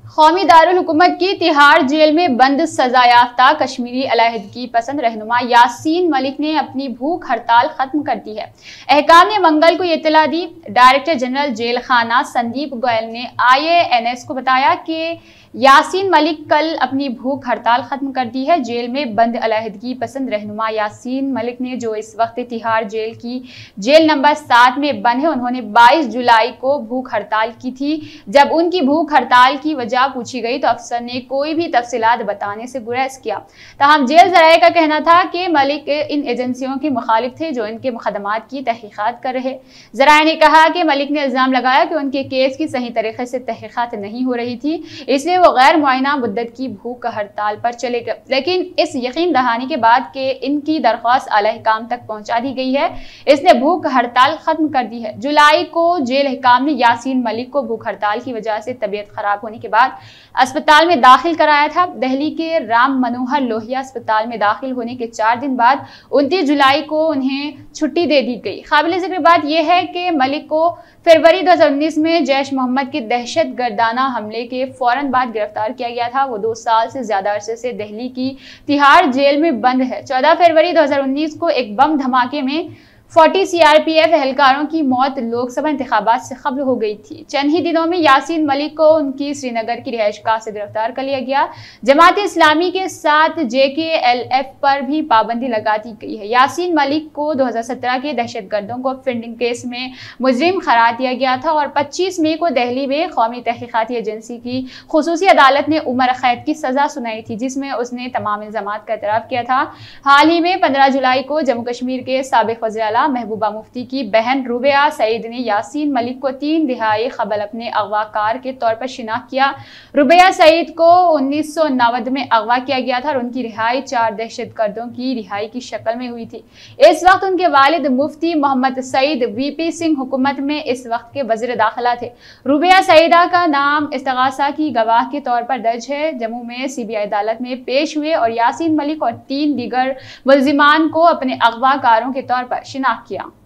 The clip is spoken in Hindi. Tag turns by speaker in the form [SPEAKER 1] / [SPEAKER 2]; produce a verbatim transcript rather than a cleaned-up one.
[SPEAKER 1] कौमी दारुल हुकूमत की तिहाड़ जेल में बंद सजायाफ्ता कश्मीरी अलहदगी पसंद रहनुमा यासीन मलिक ने अपनी भूख हड़ताल खत्म कर दी है। अहकाम ने मंगल को ये इत्तला दी। डायरेक्टर जनरल जेल खाना संदीप गोयल ने आई ए एन एस को बताया कि यासीन मलिक कल अपनी भूख हड़ताल खत्म कर दी है। जेल में बंद अलहदगी पसंद रहनुमा यासीन मलिक ने, जो इस वक्त तिहाड़ जेल की जेल नंबर सात में बंद है, उन्होंने बाईस जुलाई को भूख हड़ताल की थी। जब उनकी भूख हड़ताल की वजह पूछी गई तो अफसर ने कोई भी तफसीलात बताने से गुरेज किया। ताहम जेल जराये का कहना था कि मलिक इन एजेंसियों के मुखालिफ थे जो इनके मुकदमात की तहकीकात कर रहे। जराये ने कहा कि मलिक ने इल्जाम लगाया कि उनके केस की सही तरीके से तहकीकात नहीं हो रही थी, इसलिए वो गैर मुआयना मुद्दत की भूख हड़ताल पर चले गए। लेकिन इस यकीन दहानी के बाद कि इनकी दरख्वास्त आला हुकाम तक पहुंचा दी गई है, इसने भूख हड़ताल खत्म कर दी है। जुलाई को जेल हुकाम ने यासीन मलिक को भूख हड़ताल की वजह से तबीयत खराब होने के बाद अस्पताल में दाखिल कराया था। दिल्ली के राम मनोहर लोहिया अस्पताल में दाखिल होने के चार दिन बाद उनतीस जुलाई को उन्हें छुट्टी दे दी गई। काबिल जिक्र बात यह है कि मलिक को फरवरी दो हजार उन्नीस में जैश मोहम्मद के दहशत गर्दाना हमले के फौरन बाद गिरफ्तार किया गया था। वो दो साल से ज्यादा अरसे से दिल्ली की तिहाड़ जेल में बंद है। चौदह फरवरी दो हजार उन्नीस को एक बम धमाके में चालीस सी आर पी एफ एहलकारों की मौत लोकसभा इंतखाबात से कब्ल हो गई थी। चंद ही दिनों में यासीन मलिक को उनकी श्रीनगर की रिहाइशगाह से गिरफ्तार कर लिया गया। जमात इस्लामी के साथ जे के एल एफ पर भी पाबंदी लगा दी गई है। यासीन मलिक को दो हजार सत्रह के दहशतगर्दों को फंडिंग केस में मुजरिम करार दिया गया था और पच्चीस मई को दिल्ली में कौमी तहकीकाती एजेंसी की खुसूसी अदालत ने उम्र कैद की सजा सुनाई थी, जिसमें उसने तमाम इल्जामात का एतराफ़ किया था। हाल ही में पंद्रह जुलाई को जम्मू कश्मीर के साबिक वज़ीर महबूबा मुफ्ती की बहन रुबैया सईद ने यासीन मलिक को तीन दिहाई कबल अपने अगवाकार के तौर पर शिनाख्त किया। रुबैया सईद को उन्नीस सौ नब्बे में अगवा किया गया था और उनकी रिहाई चार दहशत गर्दों की रिहाई की शक्ल में हुई थी। इस वक्त उनके वालिद मुफ्ती मोहम्मद सईद वी पी सिंह हुकूमत में इस वक्त के वज़ीर दाखिला थे। रुबैया सईदा का नाम इस्तगासा की गवाह के तौर पर दर्ज है। जम्मू में सी बी आई अदालत में पेश हुए और यासीन मलिक और तीन दीगर मुल्जिमान को अपने अगवाकारों के तौर पर शिनाख्त किया।